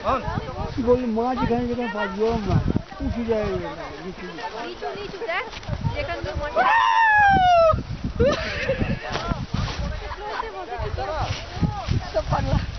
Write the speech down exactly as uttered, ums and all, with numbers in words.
কি বললি মাছ এখানে যেখানে পাবো আমরা উঠে যায় নিচু নিচু দেখ যেখান দিয়ে মাছ তো পাগলা